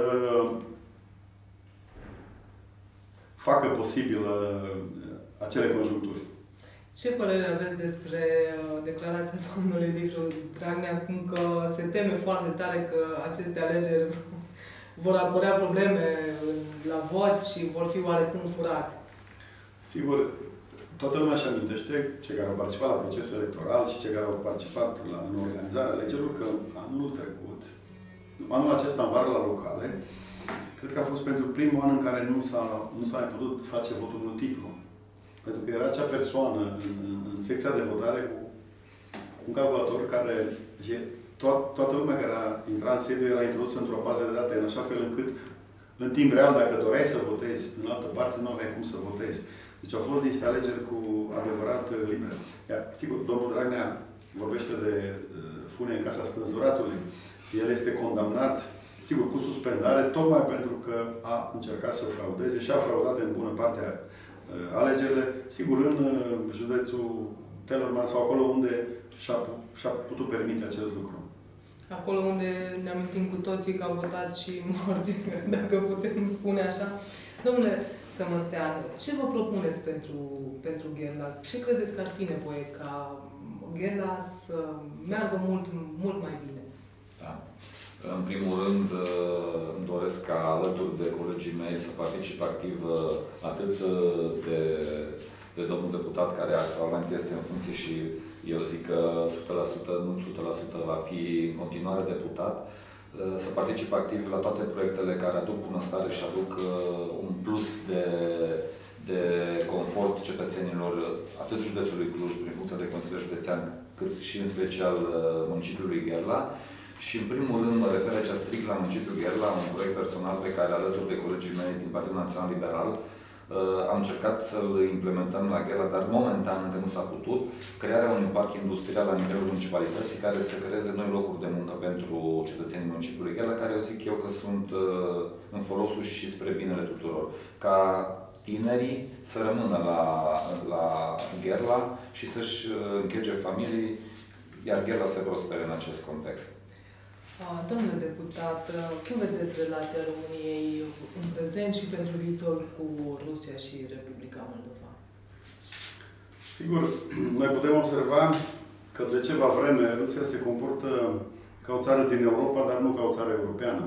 C: facă posibil acele conjuncturi.
A: Ce părere aveți despre declarația domnului Liviu Dragnea, cum că se teme foarte tare că aceste alegeri vor apărea probleme la vot și vor fi oarecum furați?
C: Sigur, toată lumea își amintește, cei care au participat la procesul electoral și cei care au participat la, în organizarea alegerilor, că anul trecut, anul acesta în vară la locale, cred că a fost pentru primul an în care nu s-a, nu s-a mai putut face votul multiplu. Pentru că era acea persoană în, în secția de votare cu un calculator care, to toată lumea care a intrat în sediu era introdusă într-o bază de date, în așa fel încât, în timp real, dacă doreai să votezi în altă parte, nu aveai cum să votezi. Deci au fost niște alegeri cu adevărat libere. Iar, sigur, domnul Dragnea vorbește de fune în casa spânzuratului. El este condamnat, sigur, cu suspendare, tocmai pentru că a încercat să fraudeze și a fraudat în bună parte alegerile, sigur, în județul Telorman sau acolo unde și-a, și-a putut permite acest lucru.
A: Acolo unde ne amintim cu toții că au votat și morți, dacă putem spune așa. Domnule Sământean, ce vă propuneți pentru, pentru Gherla? Ce credeți că ar fi nevoie ca Gherla să meargă mult, mult mai bine?
B: Da. În primul rând, îmi doresc ca alături de colegii mei să particip activ atât de, de domnul deputat, care actualmente este în funcție și eu zic că o sută la sută, nu o sută la sută va fi în continuare deputat, să particip activ la toate proiectele care aduc bunăstare și aduc un plus de, de confort cetățenilor, atât județului Cluj, prin funcție de Consiliul Județean, cât și în special municipiului Gherla. Și în primul rând mă refer aici strict la municipiul Gherla, un proiect personal pe care, alături de colegii mei din Partidul Național Liberal, am încercat să-l implementăm la Gherla, dar momentan încă nu s-a putut, crearea unui parc industrial la nivelul municipalității care să creeze noi locuri de muncă pentru cetățenii municipiului Gherla, care eu zic eu că sunt în folosul și spre binele tuturor. Ca tinerii să rămână la, la Gherla și să-și închege familii, iar Gherla să prospere în acest context.
A: Domnule deputat, cum vedeți relația României în prezent și pentru viitor cu Rusia și Republica Moldova?
C: Sigur, noi putem observa că de ceva vreme Rusia se comportă ca o țară din Europa, dar nu ca o țară europeană.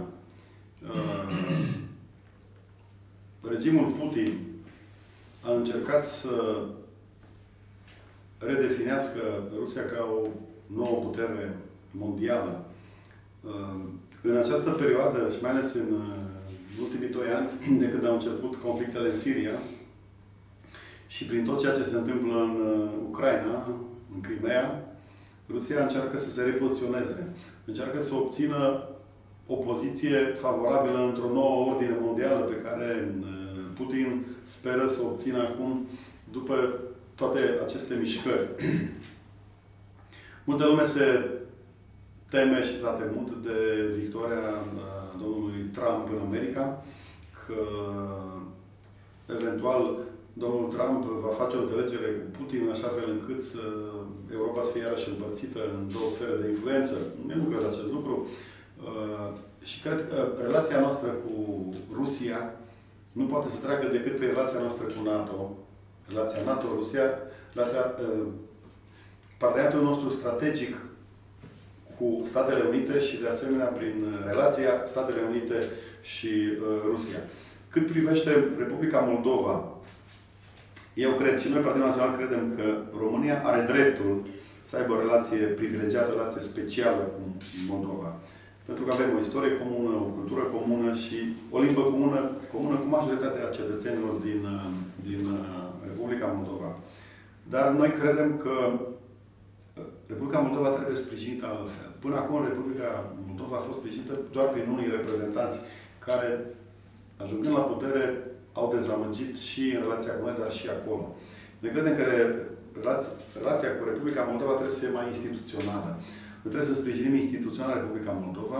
C: Regimul Putin a încercat să redefinească Rusia ca o nouă putere mondială. În această perioadă, și mai ales în ultimii doi ani, de când au început conflictele în Siria și prin tot ceea ce se întâmplă în Ucraina, în Crimea, Rusia încearcă să se repoziționeze. Încearcă să obțină o poziție favorabilă într-o nouă ordine mondială pe care Putin speră să o obțină acum după toate aceste mișcări. Multă lume se teme și s-a temut de victoria domnului Trump în America, că eventual domnul Trump va face o înțelegere cu Putin în așa fel încât să Europa să fie iarăși împărțită în două sfere de influență. Eu nu cred acest lucru. Și cred că relația noastră cu Rusia nu poate să treacă decât prin relația noastră cu NATO. Relația NATO-Rusia, relația, parteneriatul nostru strategic cu Statele Unite și, de asemenea, prin relația Statele Unite și uh, Rusia. Cât privește Republica Moldova, eu cred, și noi, Partidul Național, credem că România are dreptul să aibă o relație privilegiată, o relație specială cu Moldova. Pentru că avem o istorie comună, o cultură comună și o limbă comună, comună cu majoritatea cetățenilor din, din Republica Moldova. Dar noi credem că Republica Moldova trebuie sprijinită altfel. Până acum, Republica Moldova a fost sprijinită doar prin unii reprezentanți care, ajungând la putere, au dezamăgit și în relația cu noi, dar și acolo. Noi credem că relația, relația cu Republica Moldova trebuie să fie mai instituțională. Noi trebuie să sprijinim instituțional Republica Moldova.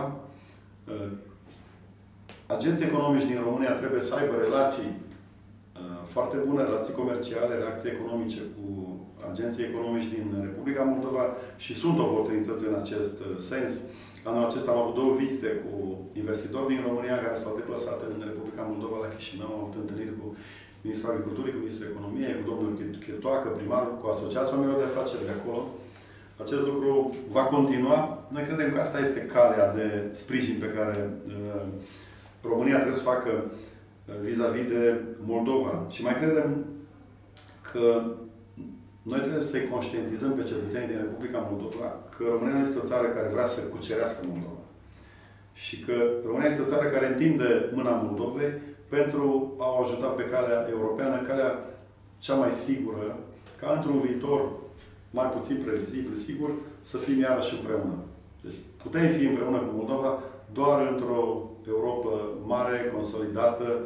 C: Agenții economici din România trebuie să aibă relații foarte bune, relații comerciale, relații economice cu agenții economici din Republica Moldova și sunt oportunități în acest sens. Anul acesta am avut două vizite cu investitori din România care s-au deplasat în Republica Moldova la Chișinău, au avut întâlniri cu Ministrul Agriculturii, cu Ministrul Economiei, cu domnul Chirtoacă, primarul, cu Asociația Oamenilor de Afaceri de acolo. Acest lucru va continua. Noi credem că asta este calea de sprijin pe care uh, România trebuie să facă vis-a-vis de Moldova. Și mai credem că noi trebuie să-i conștientizăm pe cetățenii din Republica Moldova că România este o țară care vrea să cucerească Moldova. Și că România este o țară care întinde mâna Moldovei pentru a o ajuta pe calea europeană, calea cea mai sigură, ca într-un viitor mai puțin previzibil, sigur, să fim iarăși împreună. Deci putem fi împreună cu Moldova doar într-o Europa mare, consolidată,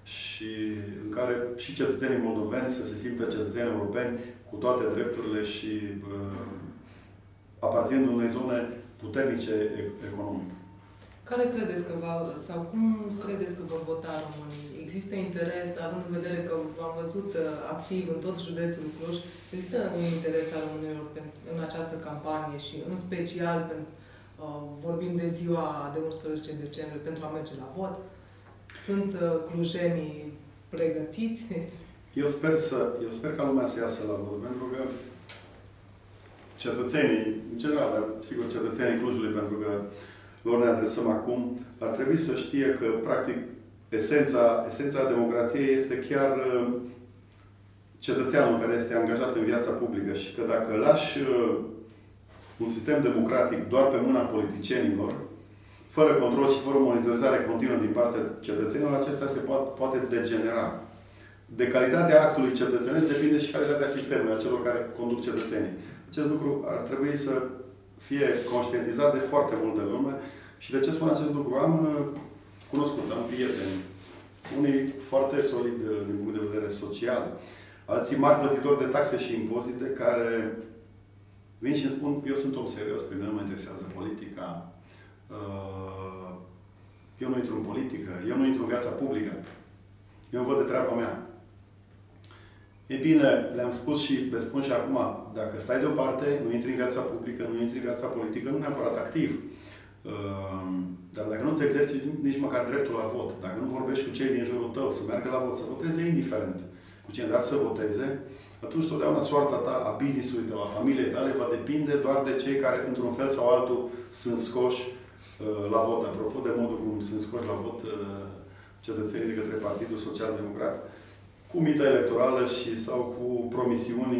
C: și în care și cetățenii moldoveni să se simtă cetățeni europeni cu toate drepturile și uh, aparținând unei zone puternice economic.
A: Care credeți că va, sau cum credeți că vor vota românii? Există interes, având în vedere că v-am văzut activ în tot județul Cluj, există un interes al românilor în această campanie și în special pentru, uh, vorbim de ziua de unsprezece decembrie pentru a merge la vot? Sunt uh, clujenii pregătiți?
C: Eu sper, să, eu sper ca lumea să iasă la vot, pentru că cetățenii, în general, dar sigur cetățenii Clujului, pentru că lor ne adresăm acum, ar trebui să știe că, practic, esența, esența democrației este chiar cetățeanul care este angajat în viața publică și că dacă lași un sistem democratic doar pe mâna politicienilor, fără control și fără monitorizare continuă din partea cetățenilor, acesta se poate, poate degenera. De calitatea actului cetățenesc depinde și calitatea sistemului, a celor care conduc cetățenii. Acest lucru ar trebui să fie conștientizat de foarte multă lume. Și de ce spun acest lucru? Am cunoscut, am prieteni, unii foarte solidi din punct de vedere social, alții mari plătitori de taxe și impozite, care vin și îmi spun, eu sunt om serios, pe mine nu mă interesează politica, eu nu intru în politică, eu nu intru în viața publică, eu văd de treaba mea. E bine, le-am spus și le spun și acum, dacă stai deoparte, nu intri în viața publică, nu intri în viața politică, nu neapărat activ. Dar dacă nu-ți exerciți nici măcar dreptul la vot, dacă nu vorbești cu cei din jurul tău, să meargă la vot, să voteze indiferent cu cine dat să voteze, atunci totdeauna soarta ta, a business-ului tău, a familiei tale, va depinde doar de cei care, într-un fel sau altul, sunt scoși la vot. Apropo de modul cum sunt scoși la vot cetățenii de către Partidul Social-Democrat, cu mită electorală și sau cu promisiuni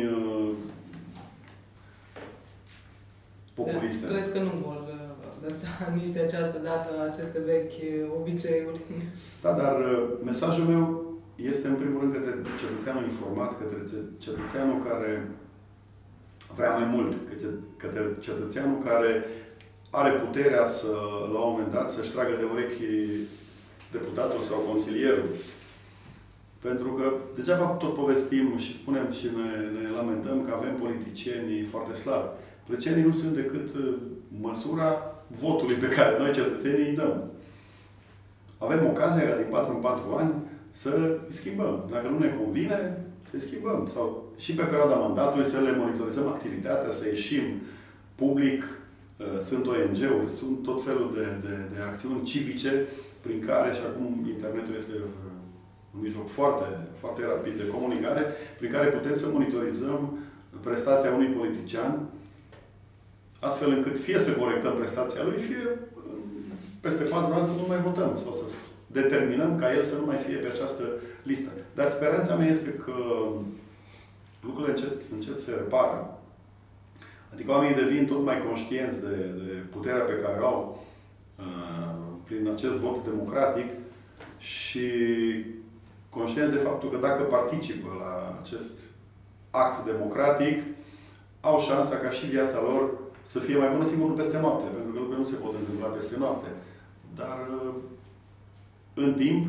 C: populiste.
A: Da, cred că nu vor lăsa nici de această dată aceste vechi obiceiuri.
C: Da, dar mesajul meu este în primul rând către cetățeanul informat, către cetățeanul care vrea mai mult, către cetățeanul care are puterea să, la un moment dat, să-și tragă de urechi deputatul sau consilierul. Pentru că degeaba tot povestim și spunem și ne, ne lamentăm că avem politicieni foarte slabi. Politicienii nu sunt decât măsura votului pe care noi, cetățenii, îi dăm. Avem ocazia ca din patru în patru ani să îi schimbăm. Dacă nu ne convine, să schimbăm. Sau și pe perioada mandatului să le monitorizăm activitatea, să ieșim public. Sunt O N G-uri, sunt tot felul de, de, de acțiuni civice prin care, și acum internetul este un mijloc foarte, foarte rapid de comunicare, prin care putem să monitorizăm prestația unui politician, astfel încât fie să corectăm prestația lui, fie peste patru ani să nu mai votăm sau să determinăm ca el să nu mai fie pe această listă. Dar speranța mea este că lucrurile încet, încet se repară. Adică oamenii devin tot mai conștienți de, de puterea pe care o au uh, prin acest vot democratic și conștienți de faptul că dacă participă la acest act democratic, au șansa ca și viața lor să fie mai bună, sigur, nu peste noapte, pentru că lucrurile nu se pot întâmpla peste noapte. Dar în timp,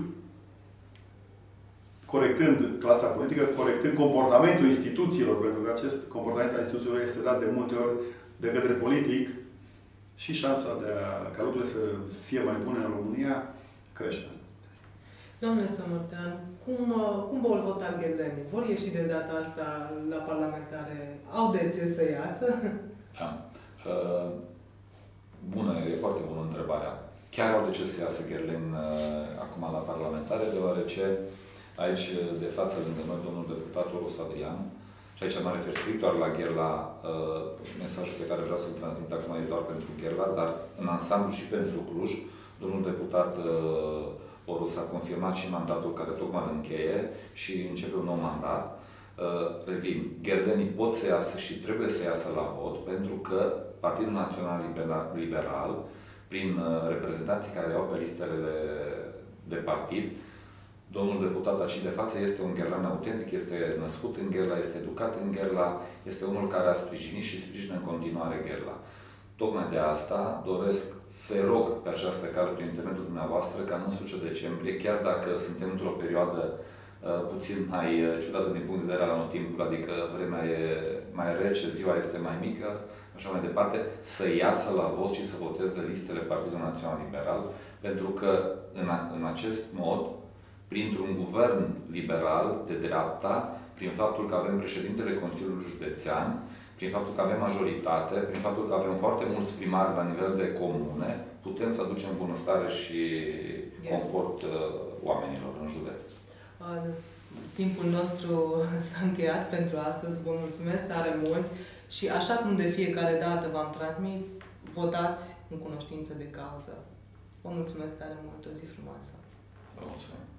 C: corectând clasa politică, corectând comportamentul instituțiilor, pentru că acest comportament al instituțiilor este dat de multe ori de către politic, și șansa de a, ca lucrurile să fie mai bune în România crește.
A: Domnule Sămărtean, cum, cum vor vota gherlenii? Vor ieși de data asta la parlamentare? Au de ce să iasă?
B: Da. Uh, bună, e foarte bună întrebarea. Chiar au de ce să iasă gherleni uh, acum la parlamentare, deoarece aici, de față, lângă noi, domnul deputat Oros Adrian, și aici mă refer strict doar la Gherla, uh, mesajul pe care vreau să-l transmit acum e doar pentru Gherla, dar în ansamblu și pentru Cluj, domnul deputat uh, Oros a confirmat și mandatul care tocmai îl încheie și începe un nou mandat. Uh, revin, gherlenii pot să iasă și trebuie să iasă la vot, pentru că Partidul Național Liberal, prin uh, reprezentanții care au pe listele de partid, domnul deputat aici de față este un gherlan autentic, este născut în Gherla, este educat în Gherla, este unul care a sprijinit și sprijină în continuare Gherla. Tocmai de asta doresc să-i rog pe această cale, prin intermediul dumneavoastră, ca în unsprezece decembrie, chiar dacă suntem într-o perioadă uh, puțin mai uh, ciudată din punct de vedere al anotimpului, adică vremea e mai rece, ziua este mai mică, așa mai departe, să iasă la vot și să voteze listele Partidului Național Liberal, pentru că în, a, în acest mod, printr-un guvern liberal de dreapta, prin faptul că avem președintele Consiliului Județean, prin faptul că avem majoritate, prin faptul că avem foarte mulți primari la nivel de comune, putem să aducem bunăstare și confort uh, oamenilor în județ.
A: Uh, timpul nostru s-a încheiat pentru astăzi. Vă mulțumesc tare mult și așa cum de fiecare dată v-am transmis, votați în cunoștință de cauză. Vă mulțumesc tare mult. O zi frumoasă!
B: Vă mulțumesc!